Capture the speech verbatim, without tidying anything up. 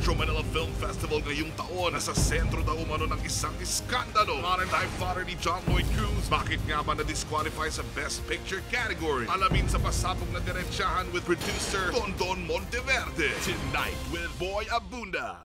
Metro Manila Film Festival ngayong taon. Nasa sentro daw umano ng isang iskandalo. Unidentified ni John Lloyd Cruz. Bakit nga ba na-disqualify sa Best Picture category? Alamin sa pasabog na diretsyahan with producer Don Don Monteverde. Tonight with Boy Abunda.